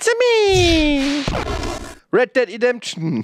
me! Red Dead Redemption.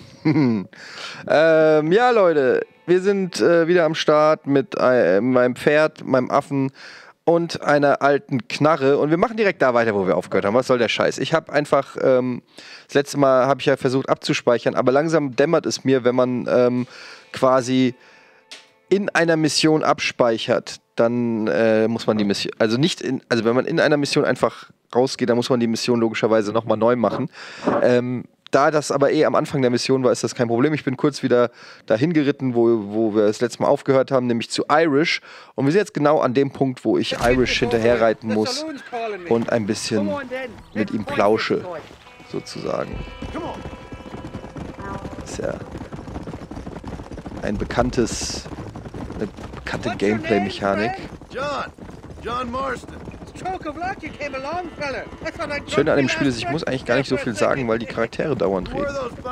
Ja, Leute, wir sind wieder am Start mit meinem Pferd, meinem Affen und einer alten Knarre. Und wir machen direkt da weiter, wo wir aufgehört haben. Was soll der Scheiß? Ich habe einfach, das letzte Mal habe ich ja versucht abzuspeichern, aber langsam dämmert es mir, wenn man quasi in einer Mission abspeichert, dann muss man die Mission, also nicht also wenn man in einer Mission einfach rausgeht, dann muss man die Mission logischerweise nochmal neu machen. Da das aber am Anfang der Mission war, ist das kein Problem. Ich bin kurz wieder dahin geritten, wo wir das letzte Mal aufgehört haben, nämlich zu Irish. Und wir sind jetzt genau an dem Punkt, wo ich Irish hinterherreiten muss und ein bisschen mit ihm plausche, sozusagen. Das ist ja eine bekannte Gameplay-Mechanik. John Marston. Schön an dem Spiel ist, ich muss eigentlich gar nicht so viel sagen, weil die Charaktere dauernd reden.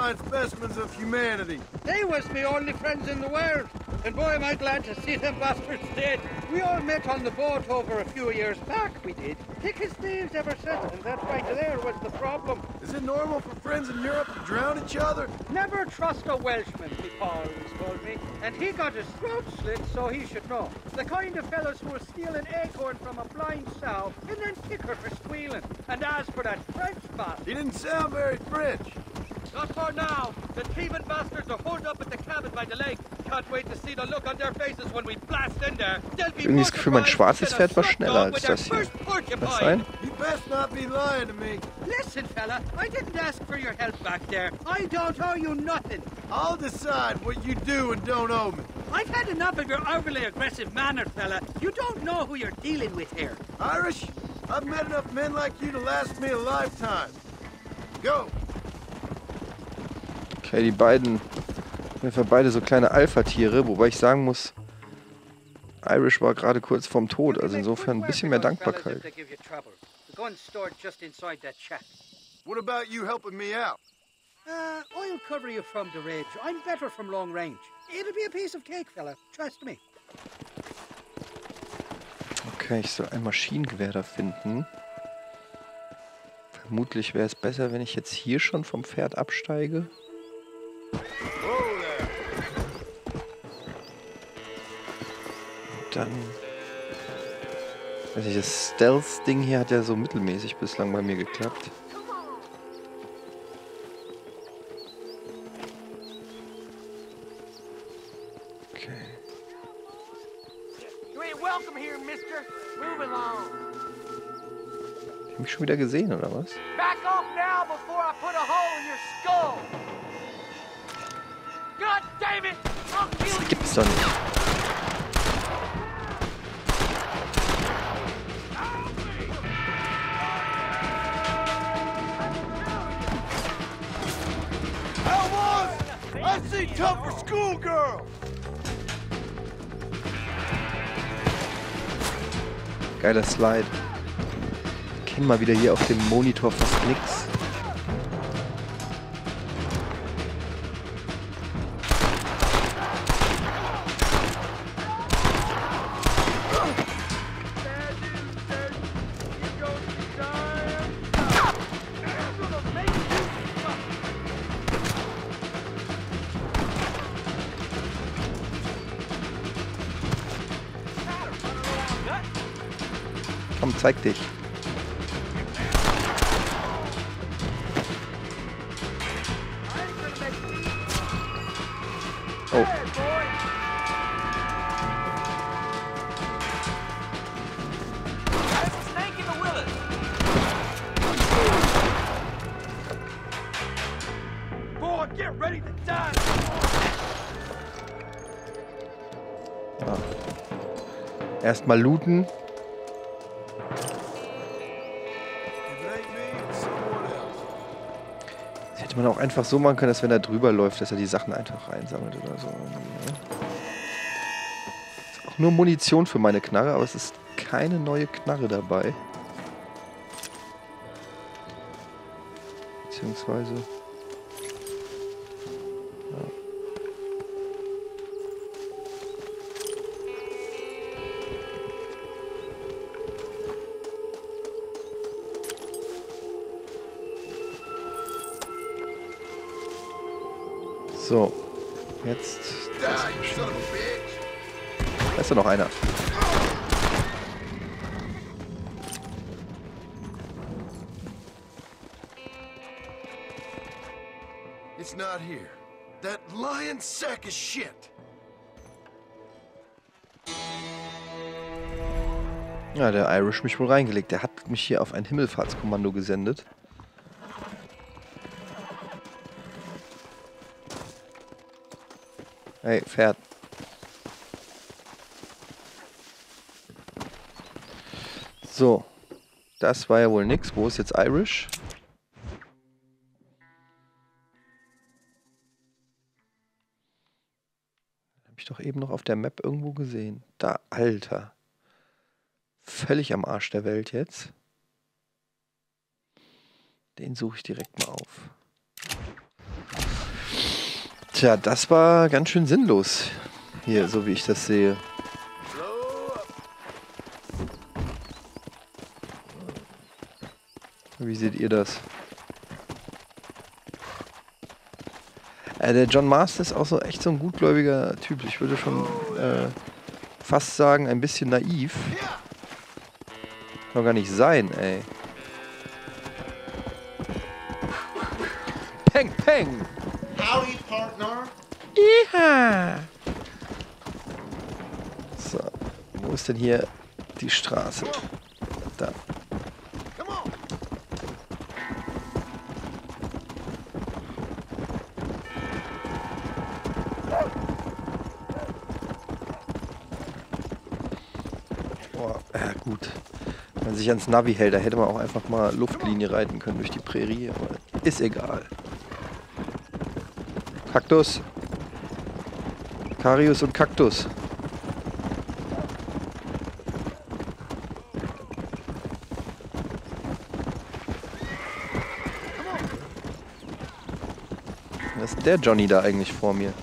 And boy, am I glad to see them bastards dead. We all met on the boat over a few years back, we did. Thick as thieves ever since, and that right there was the problem. Is it normal for friends in Europe to drown each other? Never trust a Welshman, me pa always told me. And he got his throat slit, so he should know. The kind of fellas who will steal an acorn from a blind sow and then kick her for squealing. And as for that French bastard... He didn't sound very French. Not for now. The thieving bastards are holed up at the cabin by the lake. Can't wait to see the look on their faces when we blast in there. Irgendwie das Gefühl, mein schwarzes Pferd war schneller als das hier. Kann das sein? You best not be lying to me. Listen, fella, I didn't ask for your help back there. I don't owe you nothing. I'll decide what you do and don't owe me. I've had enough of your overly aggressive manner, fella. You don't know who you're dealing with here. Irish, I've met enough men like you to last me a lifetime. Go. Okay, die beiden sind beide so kleine Alpha-Tiere, wobei ich sagen muss, Irish war gerade kurz vorm Tod, also insofern ein bisschen mehr Dankbarkeit. What about you helping me out? I'll cover you from the ridge. I'm better from long range. It'll be a piece of cake, fella. Trust me. Okay, ich soll ein Maschinengewehr da finden. Vermutlich wäre es besser, wenn ich jetzt hier schon vom Pferd absteige. Dann... Weiß nicht, das Stealth-Ding hier hat ja so mittelmäßig bislang bei mir geklappt. Okay. Ich hab mich schon wieder gesehen, oder was? Back off now before I put a hole in your skull. God damn it! I'll kill you. Das gibt's doch nicht. I see tough for schoolgirl. Geiler Slide. Ich kenne mal wieder hier auf dem Monitor fast nix. Komm, zeig dich. Oh. Ah. Erstmal looten. Das hätte man auch einfach so machen können, dass wenn er drüber läuft, dass er die Sachen einfach reinsammelt oder so. Ist auch nur Munition für meine Knarre, aber es ist keine neue Knarre dabei. Beziehungsweise... Ja. So. Jetzt. Die, you son of a bitch! Da ist doch noch einer. It's not here. That lying sack of shit! Ja, der Irish mich wohl reingelegt. Der hat mich hier auf ein Himmelfahrtskommando gesendet. Hey, Pferd. So. Das war ja wohl nix. Wo ist jetzt Irish? Habe ich doch eben noch auf der Map irgendwo gesehen. Da, Alter. Völlig am Arsch der Welt jetzt. Den suche ich direkt mal auf. Tja, das war ganz schön sinnlos. Hier, so wie ich das sehe. Wie seht ihr das? Der John Marston ist auch so echt so ein gutgläubiger Typ. Ich würde schon fast sagen, ein bisschen naiv. Kann doch gar nicht sein, ey. Peng, peng! Howdy, partner! Iha! So, wo ist denn hier die Straße? Da. Come on! Boah, ja gut. Wenn man sich ans Navi hält, da hätte man auch einfach mal Luftlinie reiten können durch die Prärie, aber ist egal. Kaktus. Karius und Kaktus. Was ist der Johnny da eigentlich vor mir?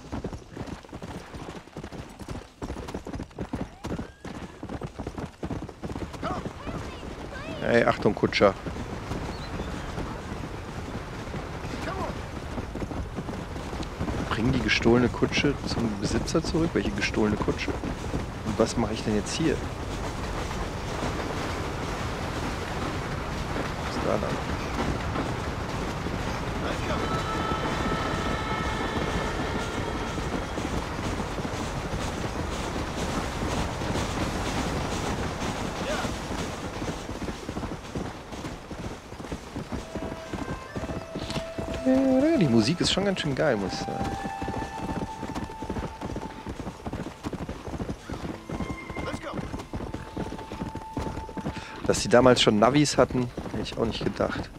Hey, Achtung, Kutscher. Bringen die gestohlene Kutsche zum Besitzer zurück? Welche gestohlene Kutsche? Und was mache ich denn jetzt hier? Was ist da lang? Die Musik ist schon ganz schön geil, muss ich sagen. Dass die damals schon Navis hatten, hätte ich auch nicht gedacht.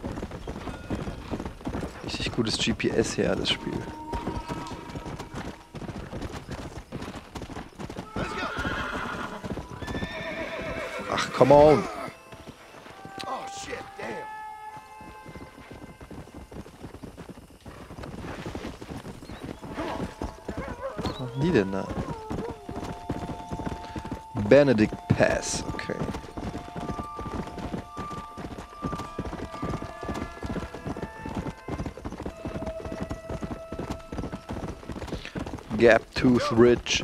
Richtig gutes GPS her, das Spiel. Ach, come on! Oh shit, damn! Was machen die denn da? Benedict Pass, okay. Gaptooth Ridge.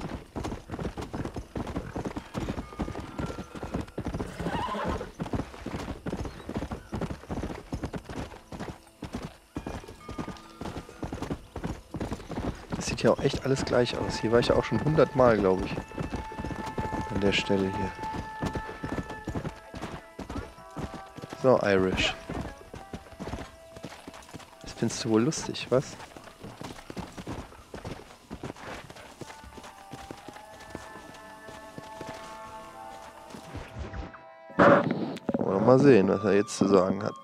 Das sieht ja auch echt alles gleich aus. Hier war ich ja auch schon 100 Mal, glaube ich. An der Stelle hier. So, Irish. Das findest du wohl lustig, was? Wollen wir mal sehen, was er jetzt zu sagen hat.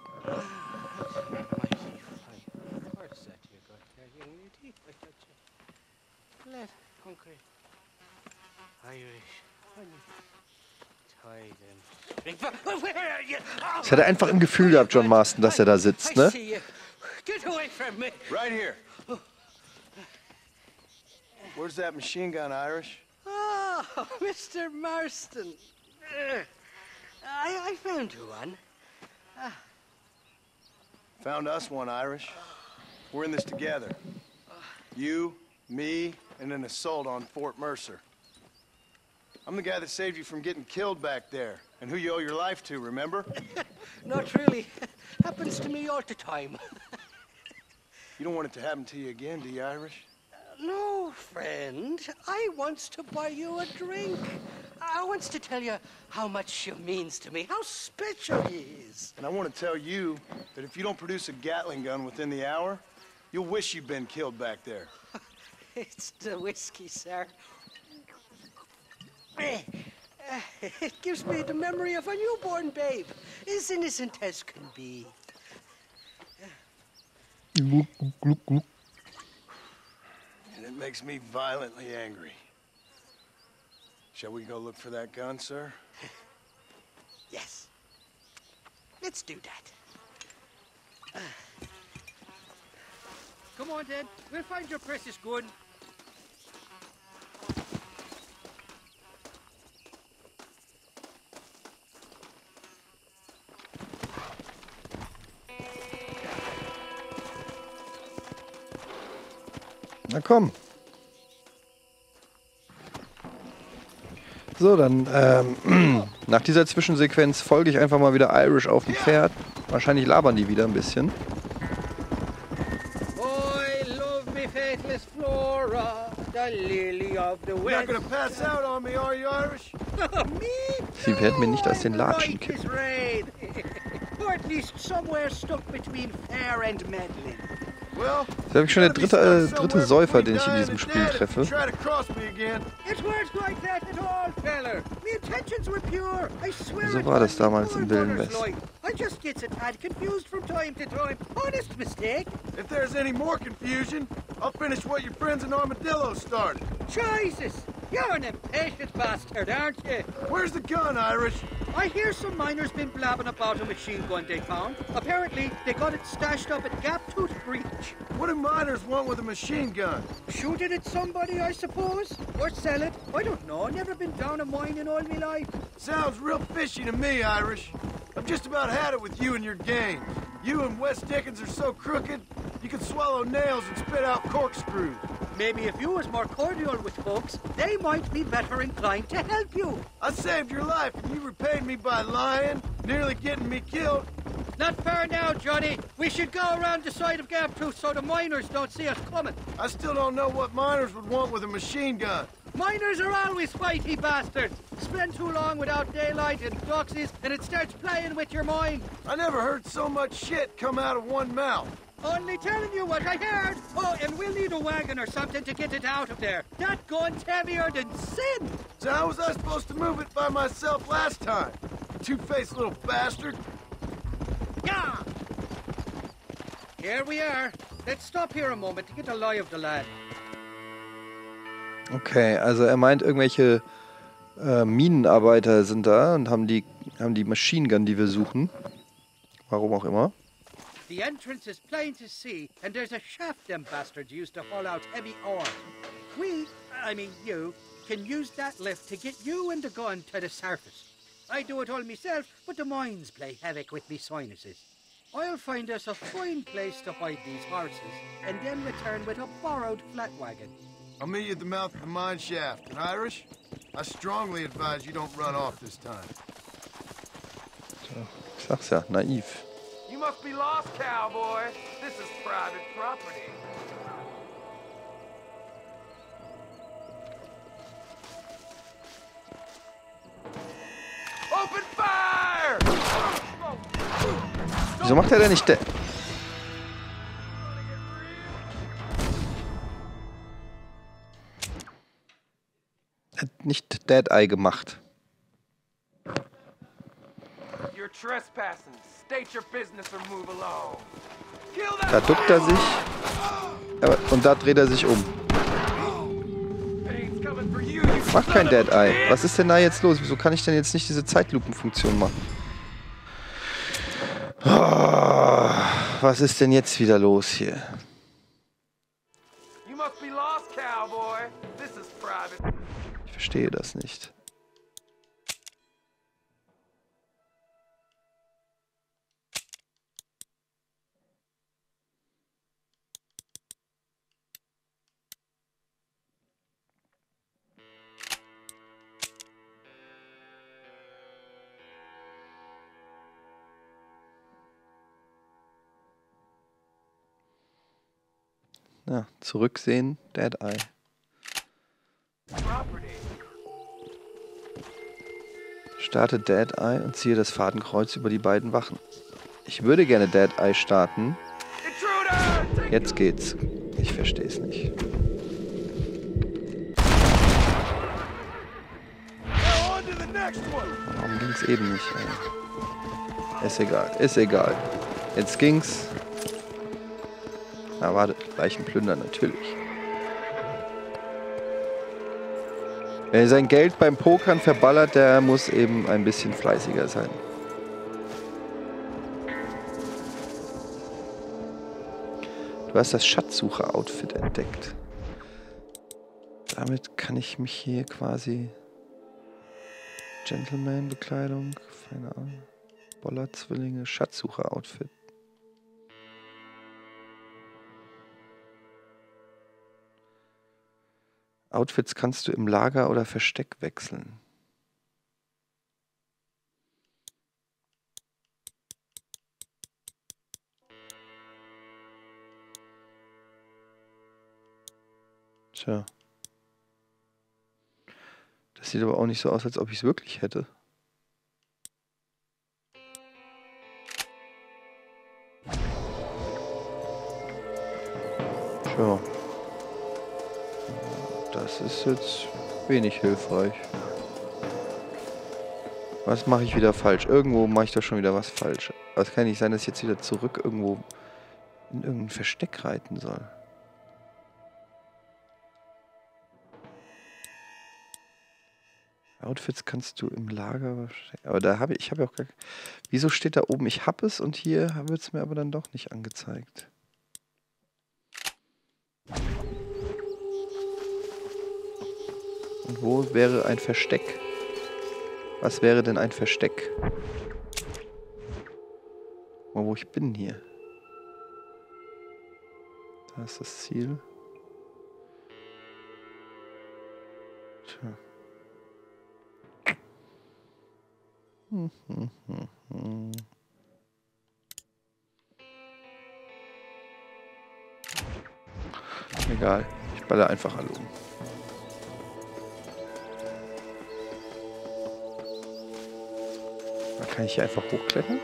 Das hat er einfach im Gefühl gehabt, John Marston, dass er da sitzt, ne? Right here. Where's that machine gun, Irish? Oh, Mr. Marston. I found you one. Found us one, Irish. We're in this together. You, Me and an assault on Fort Mercer. I'm the guy that saved you from getting killed back there, and who you owe your life to, remember? Not really. Happens to me all the time. You don't want it to happen to you again, do you, Irish? No, friend. I wants to buy you a drink. I wants to tell you how much she means to me, how special he is. And I want to tell you that if you don't produce a Gatling gun within the hour, you'll wish you'd been killed back there. It's the whiskey, sir. It gives me the memory of a newborn babe, as innocent as can be. Gluck, gluck, gluck. And it makes me violently angry. Shall we go look for that gun, sir? Yes. Let's do that. Come on, then. We'll find your precious gun. Na komm. So, dann nach dieser Zwischensequenz folge ich einfach mal wieder Irish auf dem Pferd. Wahrscheinlich labern die wieder ein bisschen. I love me faithless Flora, the lily of the You're not west. gonna pass out on me, are you, Irish? Me? Sie werden mir nicht aus den I'm Latschen right kippen. as rain. Or at least somewhere stuck between fair and meddling. Well, Das ist schon der dritte Säufer, den ich in diesem Spiel treffe. Try to cross me again. It weren't like that at all, feller. Me intentions were pure. I swear So it war das wasn't damals im all Wilden mother's West. like. I just gets a tad confused from time to time. Honest mistake. If there's any more confusion, I'll finish what your friends in Armadillo started. Jesus, you're an impatient bastard, aren't you? Where's the gun, Irish? I hear some miners been blabbing about a machine gun they found. Apparently, they got it stashed up at Gaptooth Breach. What do miners want with a machine gun? Shoot it at somebody, I suppose? Or sell it? I don't know. Never been down a mine in all my life. Sounds real fishy to me, Irish. I've just about had it with you and your games. You and Wes Dickens are so crooked, you can swallow nails and spit out corkscrews. Maybe if you was more cordial with folks, they might be better inclined to help you. I saved your life and you repaid me by lying, nearly getting me killed. Not fair now, Johnny. We should go around the side of Gaptooth so the miners don't see us coming. I still don't know what miners would want with a machine gun. Miners are always fighty bastards. Spend too long without daylight and doxies, and it starts playing with your mind. I never heard so much shit come out of one mouth. Only telling you what I heard. Oh, and we'll need a wagon or something to get it out of there. That gun's heavier than sin. So how was I supposed to move it by myself last time? Two-faced little bastard. Yeah. Here we are. Let's stop here a moment to get a lie of the lad. Okay, also er meint, irgendwelche Minenarbeiter sind da und haben die Machine Gun, die wir suchen. Warum auch immer. The entrance is plain to see, and there's a shaft them bastards used to haul out heavy ore. I mean you, can use that lift to get you and the gun to the surface. I do it all myself, but the mines play havoc with me sinuses. I'll find us a fine place to hide these horses, and then return with a borrowed flat wagon. I'll meet you at the mouth of the mine shaft. And Irish, I strongly advise you don't run off this time. Ich sag's ja, naiv. You must be lost, cowboy. This is private property. Open fire! Wieso macht er denn nicht Er hat nicht Dead Eye gemacht. You're trespassing. State your business or move along. Kill that Da duckt er sich und da dreht er sich um. pain's coming for you, you Macht kein son of Dead a Eye. bitch! Was ist denn da jetzt los? Wieso kann ich denn jetzt nicht diese Zeitlupenfunktion machen? Was ist denn jetzt wieder los hier? You must be lost, cowboy. This is private. Ich verstehe das nicht. Ja, zurücksehen, Dead Eye. Starte Dead Eye und ziehe das Fadenkreuz über die beiden Wachen. Ich würde gerne Dead Eye starten. Jetzt geht's. Ich verstehe es nicht. Warum ging's eben nicht? Ey? Ist egal, ist egal. Jetzt ging's. Na warte, Leichenplünder natürlich. Wer sein Geld beim Pokern verballert, der muss eben ein bisschen fleißiger sein. Du hast das Schatzsucher-Outfit entdeckt. Damit kann ich mich hier quasi... Gentleman-Bekleidung, keine Ahnung. Boller-Zwillinge, Schatzsucher-Outfit. Outfits kannst du im Lager oder Versteck wechseln. Tja. Das sieht aber auch nicht so aus, als ob ich es wirklich hätte. Tja. Das ist jetzt wenig hilfreich. Was mache ich wieder falsch? Irgendwo mache ich doch schon wieder was falsch. Aber es kann nicht sein, dass ich jetzt wieder zurück irgendwo in irgendein Versteck reiten soll. Outfits kannst du im Lager... Aber da habe ich ja auch gar... Wieso steht da oben, ich habe es und hier wird es mir aber dann doch nicht angezeigt? Und wo wäre ein Versteck? Was wäre denn ein Versteck? Mal, wo ich bin hier. Da ist das Ziel. Tja. Egal, ich baller einfach alle um. Da kann ich hier einfach hochklettern.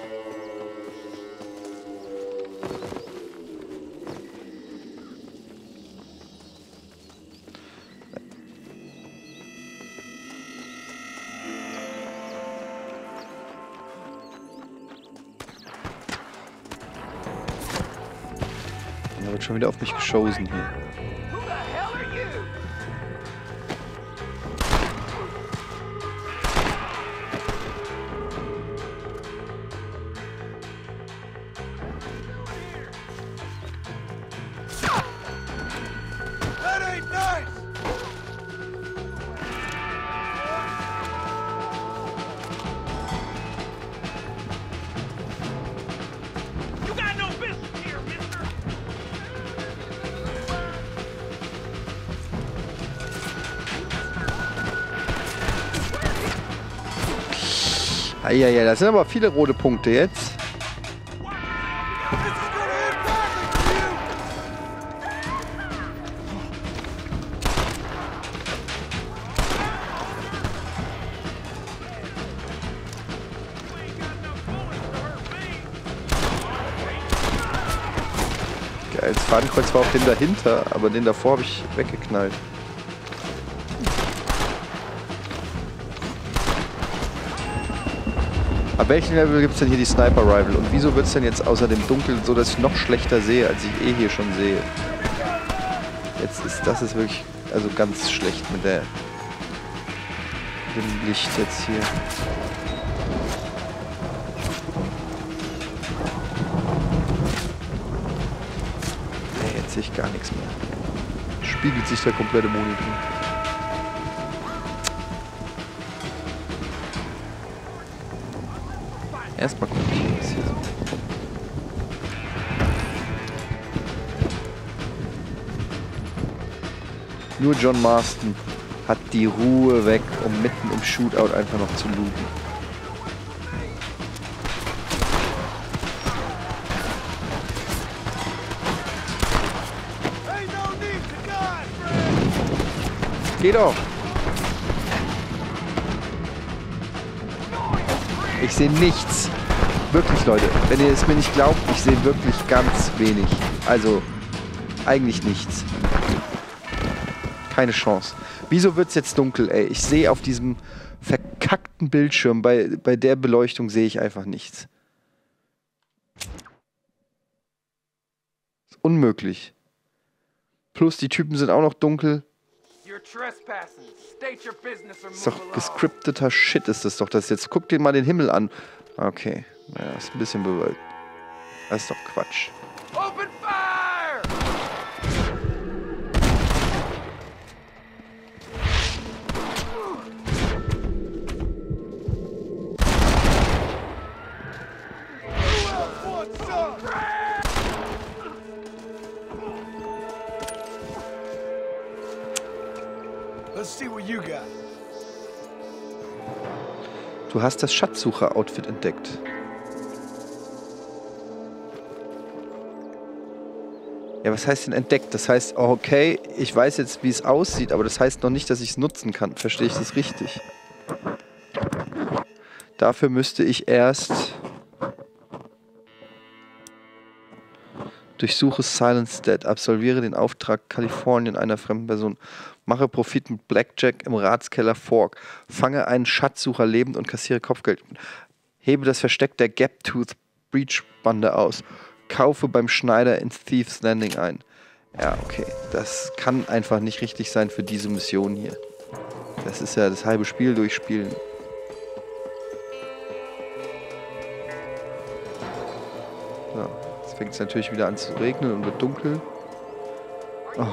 Da wird schon wieder auf mich geschossen hier. Ja, das sind aber viele rote Punkte jetzt. Geil, das Fadenkreuz war auf den dahinter, aber den davor habe ich weggeknallt. Ab welchem Level gibt es denn hier die Sniper Rifle? Und wieso wird es denn jetzt außer dem Dunkeln so, dass ich noch schlechter sehe, als ich hier schon sehe? Jetzt ist das wirklich also ganz schlecht mit dem Licht jetzt hier. Nee, jetzt sehe ich gar nichts mehr. Spiegelt sich der komplette Monitor. Erstmal gucken, was hier so. Nur John Marston hat die Ruhe weg, um mitten im Shootout einfach noch zu looten. Geh doch! Ich sehe nichts. Wirklich, Leute. Wenn ihr es mir nicht glaubt, ich sehe wirklich ganz wenig. Also, eigentlich nichts. Keine Chance. Wieso wird es jetzt dunkel, ey? Ich sehe auf diesem verkackten Bildschirm, bei der Beleuchtung sehe ich einfach nichts. Ist unmöglich. Plus, die Typen sind auch noch dunkel. Ist doch gescripteter Shit, ist das doch. Das jetzt. Guck dir mal den Himmel an. Okay. Naja, ist ein bisschen bewölkt. Das ist doch Quatsch. Open fire! Let's see what you got. Du hast das Schatzsucher-Outfit entdeckt. Ja, was heißt denn entdeckt? Das heißt, okay, ich weiß jetzt, wie es aussieht, aber das heißt noch nicht, dass ich es nutzen kann. Verstehe ich das richtig? Dafür müsste ich erst durchsuche Silence Dead, absolviere den Auftrag Kalifornien einer fremden Person, mache Profit mit Blackjack im Ratskeller Fork, fange einen Schatzsucher lebend und kassiere Kopfgeld, hebe das Versteck der Gap-Tooth Breach-Bande aus, kaufe beim Schneider in Thieves Landing ein. Ja, okay, das kann einfach nicht richtig sein für diese Mission hier. Das ist ja das halbe Spiel durchspielen. So. Jetzt fängt es natürlich wieder an zu regnen und wird dunkel. Oh.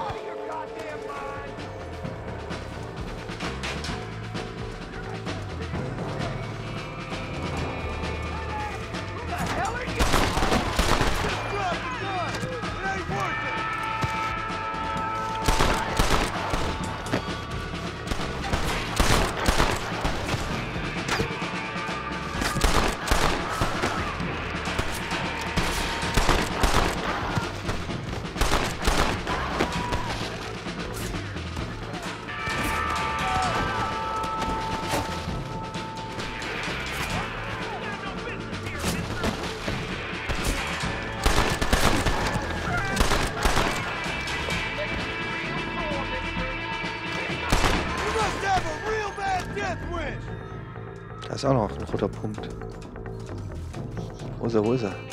Da ist auch noch ein roter Punkt. Wo ist er, wo ist er?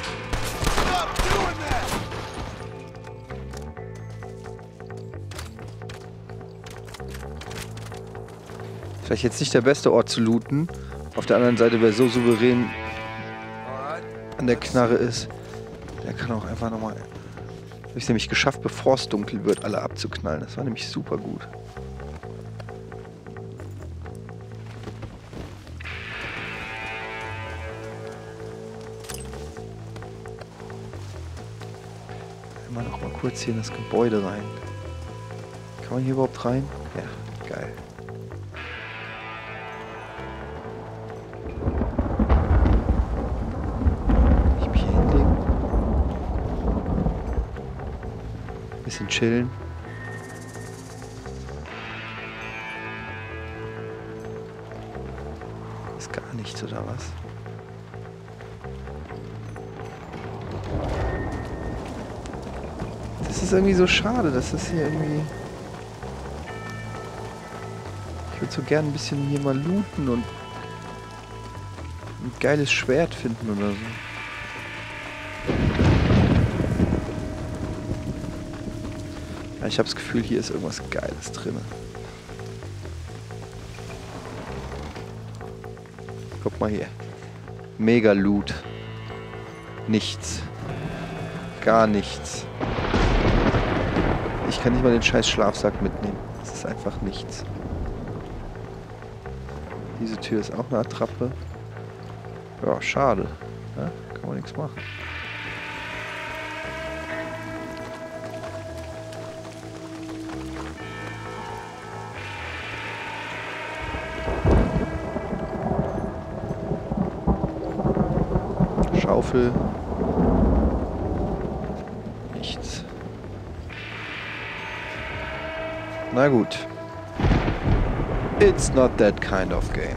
Vielleicht jetzt nicht der beste Ort zu looten. Auf der anderen Seite, wer so souverän an der Knarre ist, der kann auch einfach nochmal... Habe ich es nämlich geschafft, bevor es dunkel wird, alle abzuknallen. Das war nämlich super gut. Immer noch mal kurz hier in das Gebäude rein. Kann man hier überhaupt rein? Ja, geil. Ich mich hier hinlegen. Bisschen chillen. Ist gar nichts, oder was? Das ist irgendwie so schade, dass das hier irgendwie... Ich würde so gerne ein bisschen hier mal looten und ein geiles Schwert finden oder so. Ja, ich habe das Gefühl, hier ist irgendwas Geiles drin. Guck mal hier. Mega Loot. Nichts. Gar nichts. Ich kann nicht mal den scheiß Schlafsack mitnehmen. Das ist einfach nichts. Diese Tür ist auch eine Attrappe. Ja, schade. Ja, kann man nichts machen. Schaufel. Nichts. Na gut. It's not that kind of game.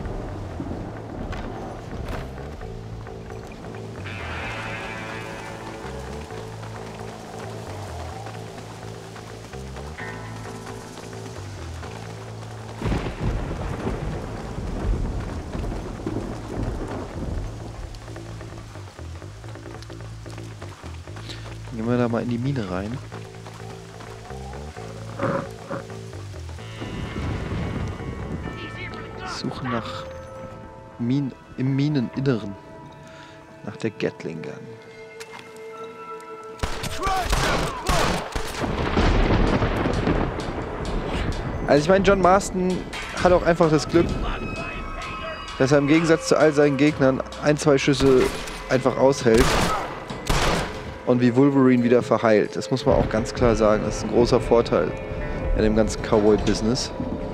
Gehen wir da mal in die Mine rein. Suche nach im Mineninneren. Nach der Gatling Gun. Also ich meine, John Marston hat auch einfach das Glück, dass er im Gegensatz zu all seinen Gegnern 1, 2 Schüsse einfach aushält und wie Wolverine wieder verheilt. Das muss man auch ganz klar sagen. Das ist ein großer Vorteil in dem ganzen Cowboy-Business.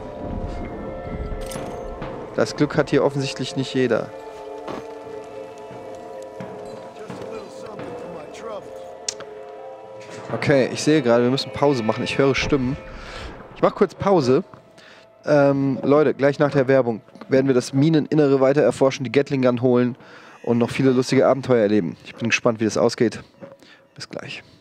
Das Glück hat hier offensichtlich nicht jeder. Okay, ich sehe gerade, wir müssen Pause machen. Ich höre Stimmen. Ich mache kurz Pause. Leute, gleich nach der Werbung werden wir das Mineninnere weiter erforschen, die Gatling Gun holen und noch viele lustige Abenteuer erleben. Ich bin gespannt, wie das ausgeht. Bis gleich.